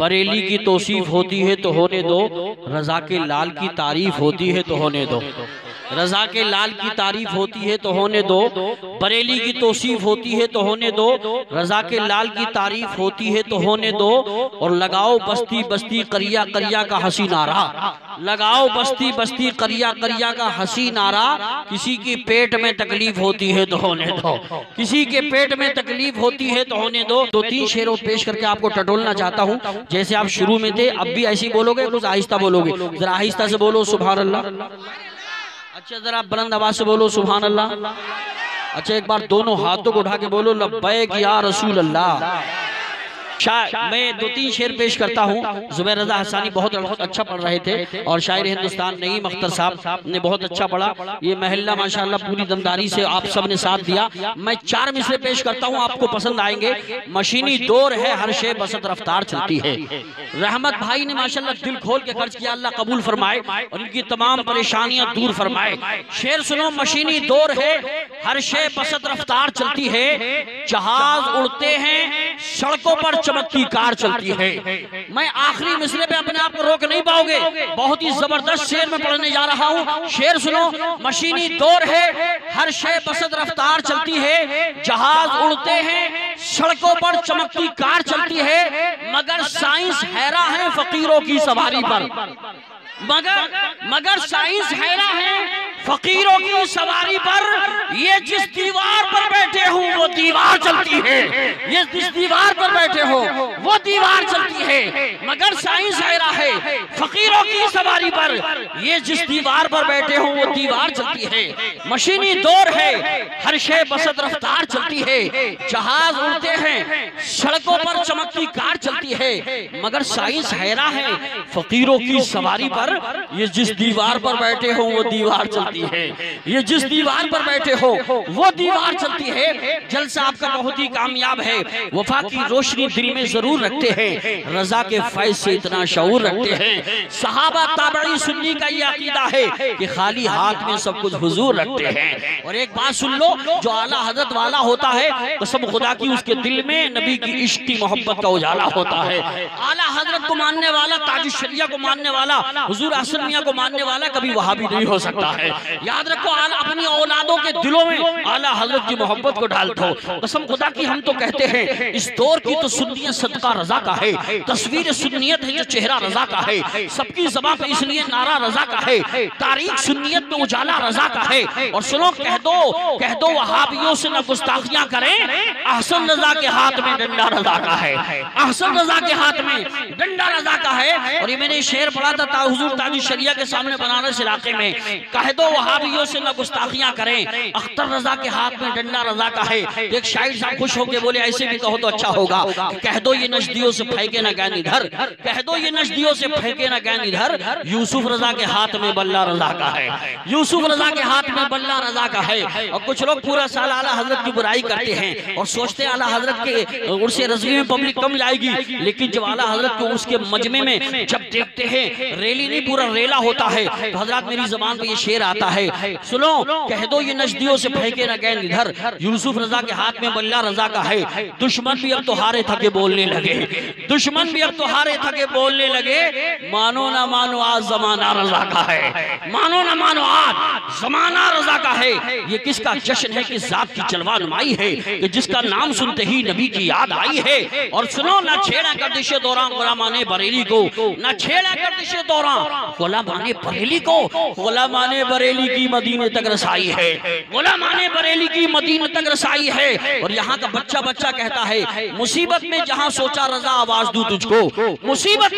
बरेली की तौसीफ होती है तो होने दो, रजा के लाल की तारीफ होती है तो होने दो। रजा के लाल की तारीफ होती है तो होने दो, बरेली की तौसीफ होती है तो होने दो, रजा के लाल की तारीफ होती है तो होने दो। और लगाओ बस्ती बस्ती करिया करिया का हंसी नारा, लगाओ बस्ती बस्ती करिया करिया का हंसी नारा। किसी की पेट में तकलीफ होती है तो होने दो, किसी के पेट में तकलीफ होती है तो होने दो। दो तीन शेरों पेश करके आपको टटोलना चाहता हूँ। जैसे आप शुरू में थे अब भी ऐसे ही बोलोगे, कुछ आहिस्ता बोलोगे। जरा आहिस्ता से बोलो सुभान अल्लाह। अच्छा जरा बुलंद आवाज से बोलो सुभान अल्लाह। अच्छा एक बार दोनों हाथों को उठा के बोलो लब्बैक या रसूल अल्लाह। मैं दो तीन शेर पेश करता हूँ। जुबैर रजा हसानी बहुत अच्छा पढ़ रहे थे और शायर हिंदुस्तान नईम अख्तर साहब ने बहुत अच्छा पढ़ा। ये महल्ला माशाल्लाह पूरी दमदारी से आप सब ने साथ दिया। मैं चार मिसरे पेश करता हूँ, आपको पसंद आएंगे। मशीनी दौर है हर शे बसत रफ्तार चलती है। रहमत भाई ने माशाल्लाह दिल खोल के खर्च किया, अल्लाह कबूल फरमाए और इनकी तमाम परेशानियां दूर फरमाए। शेर सुनो, मशीनी दौर है हर शे बसत रफ्तार चलती है, जहाज उड़ते हैं सड़कों पर चमकती कार चलती है। मैं आखिरी मिसरे पे अपने आप को रोक नहीं पाओगे, बहुत ही जबरदस्त शेर में पढ़ने जा रहा हूँ। शेर सुनो, मशीनी दौर है हर शे बसत रफ्तार चलती है, जहाज उड़ते हैं सड़कों पर चमकती कार चलती है, मगर साइंस हैरा है फकीरों की सवारी पर। मगर साइंस हैरा है फकीरों की सवारी पर। ये जिस दीवार पर बैठे हो वो दीवार चलती है, ये जिस दीवार पर बैठे हो वो दीवार चलती है, मगर साइंस हैरा है फकीरों की सवारी पर। ये जिस दीवार पर बैठे हो वो दीवार चलती है। मशीनी दौर है हर शे बसत रफ्तार चलती है, जहाज उड़ते हैं सड़कों पर चमकती कार चलती है, मगर साइंस हैरा है फकीरों की सवारी पर। ये जिस दीवार पर बैठे हो वो दीवार चलती है, ये जिस दीवार पर बैठे हो वो दीवार चलती है। जलसा आपका बहुत ही कामयाब है, वफा की रोशनी दिल में जरूर रखते हैं, रजा के फैज से इतना शऊर रखते हैं। सहाबा ताबई सुन्नी का ये अकीदा है कि खाली हाथ में सब कुछ हुजूर रखते हैं। और एक बात सुन लो, जो आला हजरत वाला होता है कसम खुदा की उसके दिल में नबी की इश्क की मोहब्बत का उजाला होता है। आला हजरत को मानने वाला, ताज शरिया को मानने वाला, हुजूर अहसन मियां को मानने वाला कभी वहाबी नहीं हो सकता है। याद रखो, आला अपनी औलादों के दिलों में आला हजरत की मोहब्बत को डाल दो। कसम खुदा की हम तो कहते हैं इस दौर की तो सुन्नियत सदका रजा का है, तस्वीर सुन्नियत है जो चेहरा रजा का है, सबकी ज़बान पे इसलिए नारा रजा का है, तारीख सुन्नियत में उजाला रजा का है। और सुनो, कह दो वहाबियों से न गुस्ताखियां करें, अहसन रजा के हाथ में डंडा रजा का है, अहसन रजा के हाथ में डंडा रजा का है। और ये मैंने शेर पढ़ा था हुजूर ताज शरिया के सामने बनारस इलाके में, कह दो वहाबियों से न गुस्ताखियां करें, अख्तर रजा के हाथ में डंडा रजा का है। तो एक शायर साहब खुश होके बोले ऐसे भी कहो तो अच्छा होगा, कह दो ये नजदियों से फेंके ना गैन इधर, कह दो ये नजदियों से फेंके ना गैन इधर, यूसुफ रजा के हाथ में बल्ला रजा का है, यूसुफ रजा के हाथ में बल्ला रजा का है। और कुछ लोग पूरा साल आला हजरत की बुराई करते हैं और सोचते हैं आला हजरत के उर्से रज़वी में पब्लिक कम लाएगी, लेकिन जब आला हजरत को उसके मजमे में जब देखते हैं रैली नहीं पूरा रेला होता है, तो हजरत मेरी जबान पे ये शेर आता है, सुनो, कह दो ये नजदियों से फेंके ना गैन इधर, यूसुफ रजा के हाथ में बल्ला रजा का है। दुश्मन भी अब तो हारे थके बोलने लगे, दुश्मन भी अब तो हारे थके बोलने लगे, मानो ना मानो आज जमाना रजा का है, मानो ना मानो आज जमाना रजा का है। ये किसका जश्न है, किस जात की जलवा नुमाई है कि जिसका नाम सुनते ही नबी की याद आई है। और सुनो, ना छेड़ा गर्दिशे दौरान गुलामाने बरेली को, ना छेड़ा गर्दिशे दौरान गुलामाने बरेली को, गुलामाने बरेली की मदीने तक रसाई है, गुलामाने बरेली की मदीने तक रसाई है। और यहाँ का बच्चा बच्चा कहता है मुसीबत में जहाँ सोचा रजा आवाज दूं तुझको, मुसीबत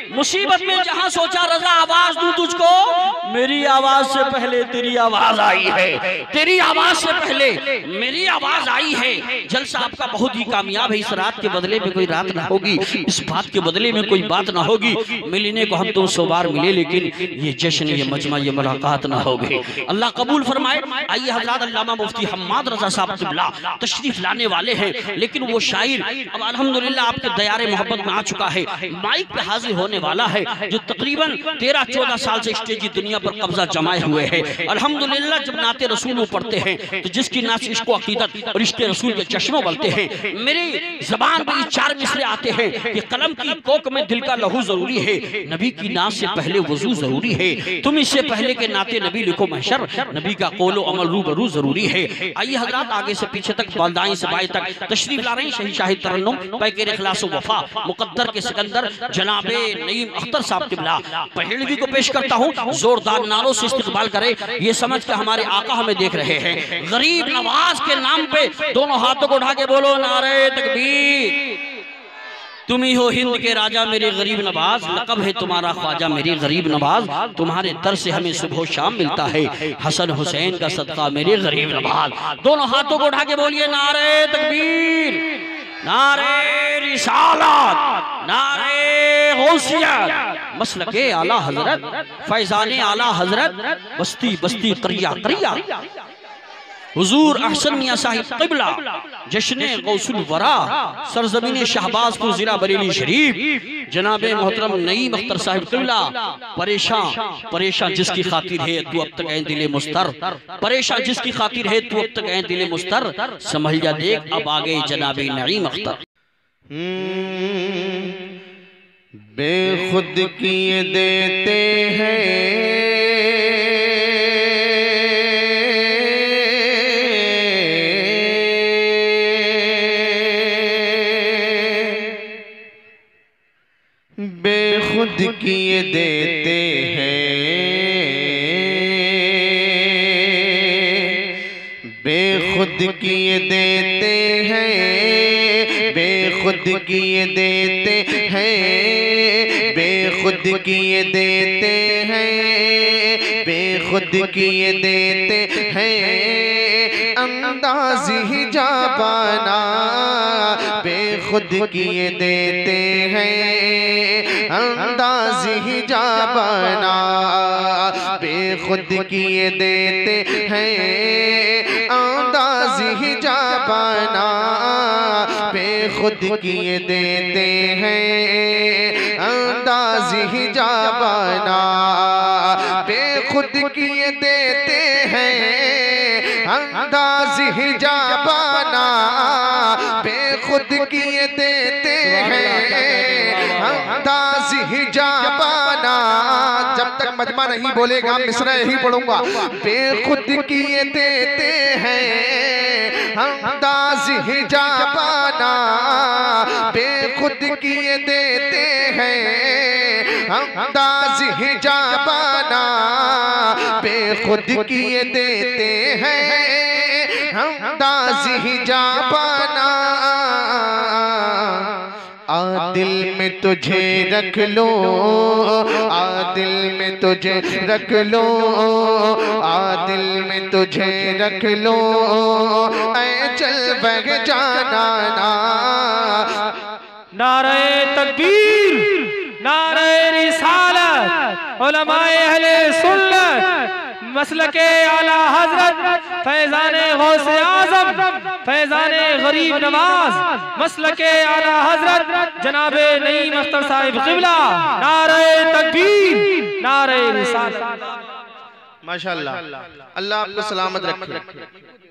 में जहाँ सोचा रजा आवाज दूं तुझको, मेरी आवाज से पहले तेरी आवाज आई है, तेरी आवाज से पहले मेरी आवाज आई है। जलसा आपका बहुत ही कामयाब है, इस रात के बदले में कोई रात ना होगी, इस बात के बदले में कोई बात मुलाकात ना होगी, मिलने को हम 200 बार मिले लेकिन ये जश्न, ये मजमा, ये मुलाकात ना होगी। अल्लाह कबूल फरमाए। आइए हज़रत अल्लामा मुफ्ती हम्माद रज़ा साहब क़िबला तशरीफ लाने वाले हैं, लेकिन वो शायर अब अल्हम्दुलिल्लाह आपके दयारे मोहब्बत में आ चुका है, माइक पे हाजिर होने वाला है, जो तकरीबन 13-14 साल से स्टेज दुनिया पर कब्जा जमाए हुए है। अल्हम्दुलिल्लाह जब नाते रसूल पढ़ते हैं तो जिसकी नाच इश्क़ अक़ीदत और इश्क़ रसूल के चश्मे बलते हैं, मेरी ज़बान पे 4 मिसरे आते हैं कि कलम की कोक में दिल का लहू जरूरी है, नबी की नाच से पहले वजू जरूरी है, तुम इससे पहले के नाते नबी लिखो महशर, नबी का कौलो अमल रूबरू जरूरी है। आइए हजरात आगे से पीछे तक, दाएं से बाएं तक तशरीफ ला रहे हैं शहीद शाहिद तरन्नुम पैकेर इखलास वफा मुकद्दर के सिकंदर जनाबे नईम अख्तर साहब क़िबला। पहलवी को पेश करता हूँ, जोरदार नारों से इस्तकबाल करें, ये समझ के हमारे आका हमें देख रहे हैं। गरीब नवाज के नाम पे दोनों हाथों को उठा के बोलो नारे तकबीर। तुम ही हो हिंद के राजा मेरे गरीब नवाज, लक़ब है तुम्हारा ख्वाजा मेरे गरीब नवाज, तुम्हारे दर से हमें सुबह शाम मिलता है, हसन हुसैन का सदका मेरे गरीब नवाज। दोनों हाथों को उठा के बोलिए नारे तकबीर, नारे रिसालत, नारे गौसियत, मसलके आला हजरत, फैजाने आला हजरत, बस्ती बस्ती करिया करिया, हुजूर अहसन मियां साहिब क़िबला, जश्न गौसुल वरा, सरजमीन शहबाजपुर जिला बरेली शरीफ, जनाबे मोहतरम नईम अख्तर साहिब क़िबला। परेशान परेशान जिसकी खातिर है तू अब तक ऐ दिले मुस्तर, परेशान जिसकी खातिर है तू अब तक ऐ दिले मुस्तर, समझ जा देख अब आगे जनाबे नईम अख्तर। बेखुद किए देते हैं बेखुद किए देते हैं, बेखुद किए देते हैं, बेखुद किए देते हैं, बेखुद किए देते हैं, बेखुद किए देते हैं, अंदाज़ ही जाबाना बेखुद किए देते हैं, अंदाज़ ही जाबाना बेखुद किए देते हैं, अंदाज़ ही जाबाना बेखुद किए देते हैं, अंदाज़ ही जाबाना बेखुद किए देते हैं, अंदाज़ ही जाबाना बेखुद किए देते हैं, अंदाज़ ही जाबाना। जब तक मजमा नहीं बोलेगा मिसरा यही पढ़ूंगा। बेखुद किए देते हैं, अंदाज़ ही जाबाना बेखुद किए देते हैं, अंदाज़ ही जाबाना बेखुद किए देते हैं, अंदाज़ ही जाबाना। आदिल में तुझे रख लो, आदिल में तुझे रख लो, आदिल में तुझे रख लो, ऐ चल बग जाना ना। नारे तकबीर, नारे रिसालत, उलमाए अहले सुन्नत, मसलके आला हजरत, फैजाने गौसे आज़म, फैजाने गरीब नवाज, मसलके आला हजरत जनाबे नईम अख्तर साहिब क़िबला। नारे तकबीर, नारे रिसालत। माशाअल्लाह, अल्लाह आपको सलामत रखे।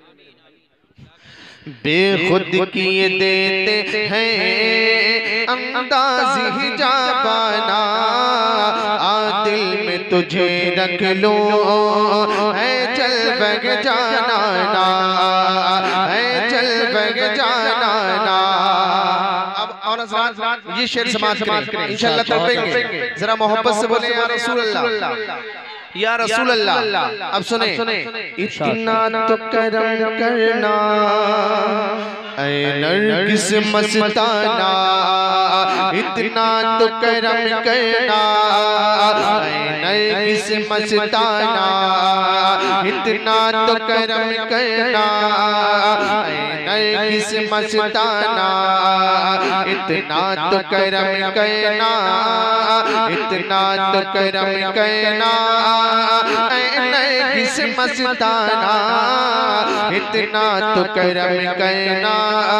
बेखुद किए देते हैं, अंदाज़ ही जाबाना आदिल में तुझे रख लो, है चल बग जाना ना, है चल बग जाना ना। अब और ये शेर समाज करें इंशाअल्लाह तौफीक। जरा मोहब्बत से बोले या रसूल अल्लाह, या रसूल अल्लाह। अब सुने, इतना तो करम करना नरगिस मस्ताना इतना तो करम करना, नरगिस मस्ताना इतना तो करम करना, नरगिस मस्ताना इतना तो करम करना, इतना तो करम करना, नरगिस मस्ताना इतना तो करम करना,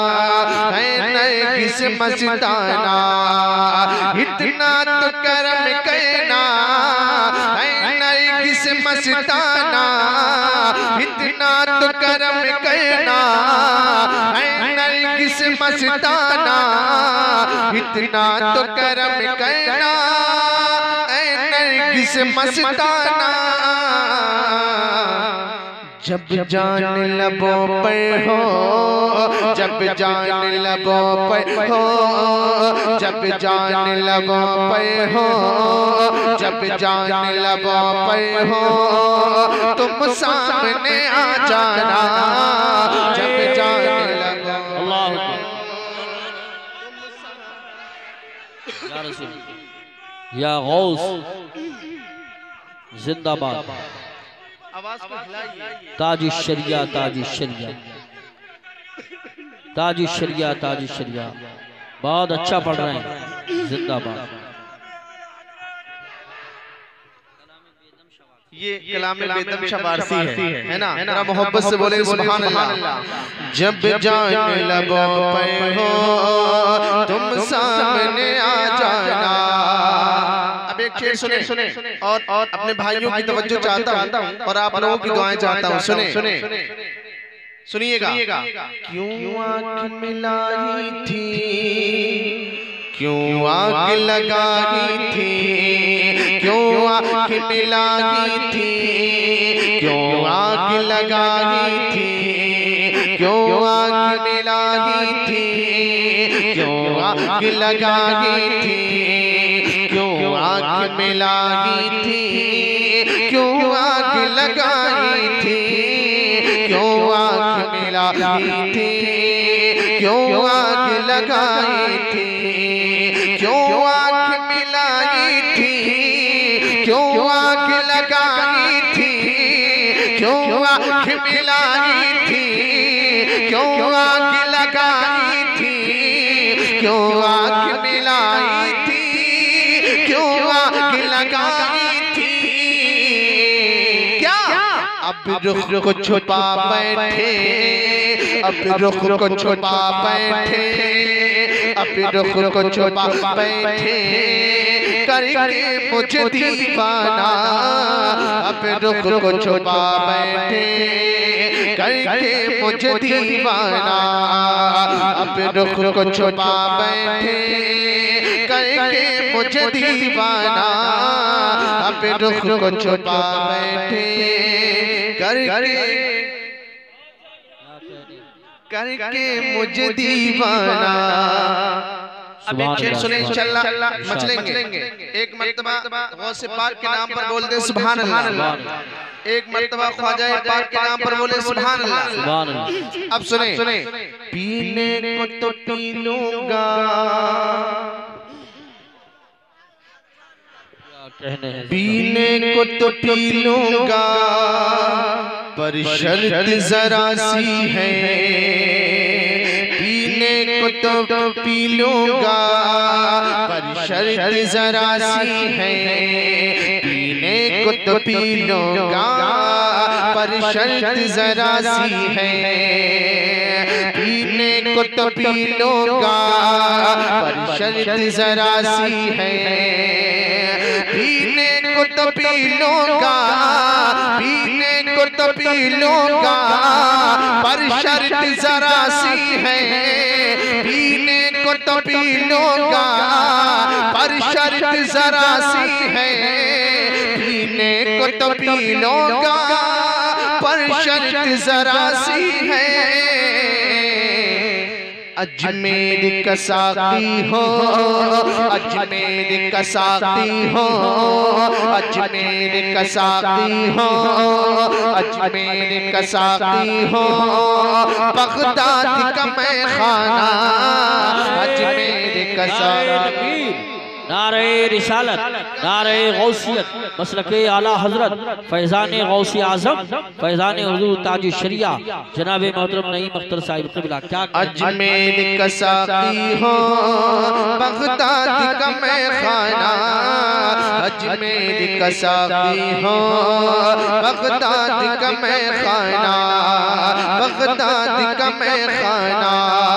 नरगिस मस्ताना इतना तो करम करना, नरगिस मस्ताना इतना तो करम करना, नरगिस मस्ताना इतना तो करम करना, नरगिस मस्ताना जब जान लबों पर हो, जब जान लबों पर हो, जब जान लबों पर हो, जब जान लबों पर हो, तुम सामने आ जाना, जब जान लबों या रसूल या गौस जिंदाबाद। ताजुश शरिया ताजुश शरिया ताजुश शरिया ताजुश शरिया, बहुत अच्छा पढ़ रहे हैं, जिंदाबाद। ये कलाम बेदम शवारसी है ना, जरा मोहब्बत से बोले सुभान अल्लाह। जब जान लबों पर हो तुम सामने आ जाना। अब एक शेर सुने और अपने भाइयों की तवज्जो चाहता हूँ और आप लोगों की दुआएं चाहता हूँ। सुने सुनिएगा। क्यों आँख मिलाई थी, क्यों आग लगाई थी, क्यों आँख मिलाई थी, क्यों आग लगाई थी, क्यों आग मिलाई थी, क्यों आग लगाई थी, क्यों आग मिलाई थी, क्यों आग लगाई थी, क्यों आग मिलाई थी, क्यों आग लगाई थी, क्यों आग मिलाई थी, क्यों आग लगाई थी, क्यों आग मिलाई थी, क्यों आग लगाई थी, क्यों आग मिलाई थी, क्यों आग लगाई थी। क्या अब रुख को छुपा बैठे, अब रुख को छुपा बैठे, अब रुख को छुपा बैठे करके मुझे दीवाना, अब रुख को छुपा बैठे करके मुझे दीवाना, अब रुख को छुपा बैठे करके मुझे दीवाना, अब रुख को छुपा बैठे करके मुझे दीवाना। अब एक शेर सुने इंशाअल्लाह मचलेंगे। एक मर्तबा गौसे पाक के नाम पर बोल दे सुभान अल्लाह, एक मर्तबा ख्वाजा पाक के नाम पर बोले सुभान अल्लाह। अब सुने। पीने को तो पी लूंगा, पीने को तो पी लूंगा, पर शर्त जरा सी है, पीने को तो पी लूंगा, पर शर्त जरा सी है, पीने को तो पी लूंगा, पर शर्त जरा सी है, पीने को तो पी लूंगा, पर शर्त जरा सी है, पीने को तो पी लूंगा, पीने को तो पी लूंगा, पर शर्त जरा सी है, पीने को तो पी लूंगा, पर शर्त जरा सी है, पीने को तो पी लूंगा, पर शर्त जरा सी है। अजमेर का साकी हो, अजमेर का साकी हो, अजमेर का साकी हो, अजमेर का साकी हो, बगदाद का मैं खाना, अजमेर का साकी। नारे रिसालत, नारे गौसियत, मसलके आला हजरत फैजान गौसी आजम, फैजान हुजूर ताज शरिया जनाब मोहतरम नईम अख्तर साहिब क़िबला। क्या अजमेर का साकी हो, बगदाद का मैं खाना, अजमेर का साकी हो, बगदाद का मैं खाना, बगदाद का मैं खाना।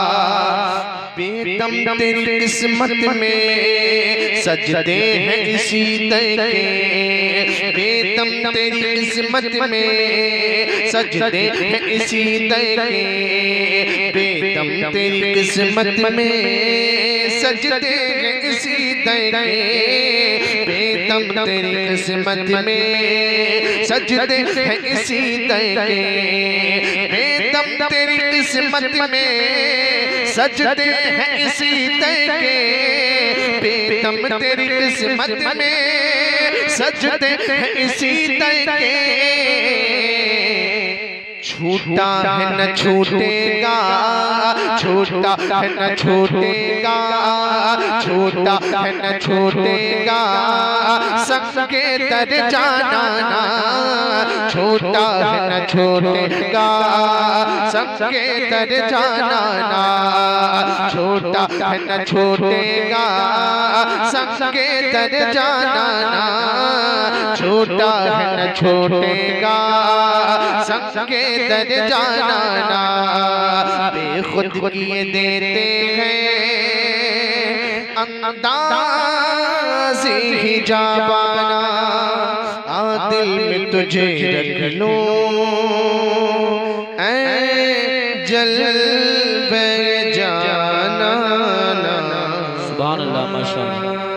बेदम तेरी किस्मत में सजदे हैं इसी दर के, बेदम तेरी किस्मत में सजदे हैं इसी दर के, बेदम तेरी किस्मत में सजदे हैं इसी दर के, बेदम तेरी किस्मत में सजदे हैं इसी दर के, बेदम तेरी किस्मत में सजदे हैं इसी दर के, बेदम तेरी किस्मत में सजदे हैं इसी दर के। छूटा है न छूटेगा, छूटा है न छूटेगा, छूटा है न छूटेगा, संगे तर जाना ना, छूटा है न छूटेगा, संगे तर जाना ना, छूटा है न छूटेगा, संगे तर जाना ना, छूटा है न छूटेगा, संगे तर जाना ना। बेखुद किए देते हैं अंदाज़ ही जाबाना, आ दिल में तुझे रख लूं ऐ जल्बे जाना। सुभान अल्लाह, माशाअल्लाह।